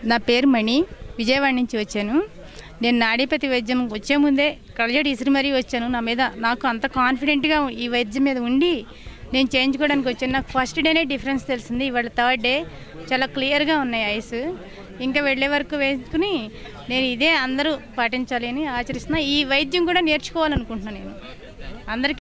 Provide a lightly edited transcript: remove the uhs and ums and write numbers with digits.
నా పేరు మణి, విజయవాడ నుంచి వచ్చాను. నేను నాడీపతి వైద్యం వచ్చే ముందే కళ్ళజోడు ఇసిరి మరీ వచ్చాను. నాకు అంత కాన్ఫిడెంట్గా ఈ వైద్యం మీద ఉండి నేను చేయించుకోవడానికి వచ్చాను. నాకు ఫస్ట్ డేనే డిఫరెన్స్ తెలిసింది. ఇవాళ థర్డ్ డే చాలా క్లియర్గా ఉన్నాయి ఐస్. ఇంకా వెళ్ళే వరకు వేసుకుని నేను ఇదే అందరూ పాటించాలి అని ఆచరిస్తున్నా. ఈ వైద్యం కూడా నేర్చుకోవాలనుకుంటున్నాను నేను అందరికీ.